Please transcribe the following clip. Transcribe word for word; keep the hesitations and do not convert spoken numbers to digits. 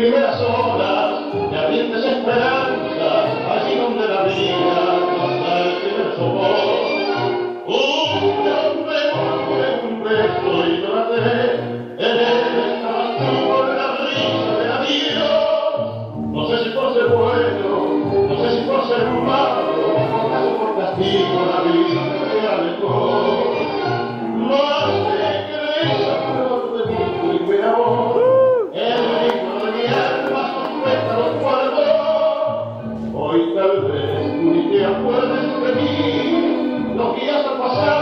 primeras horas de ardientes esperanzas, allí donde la vida nos da el primer sopor. Un hombre por un beso y lloraré, en él estaba tú con la brisa de adiós. No sé si por ser bueno, no sé si por ser malo, o por castigo la vida me alejó. Más de que esa flor de mi primer amor, el ritmo de mi alma sus pétalos guardó. Hoy tal vez ni te acuerdes de mí, los días han pasado.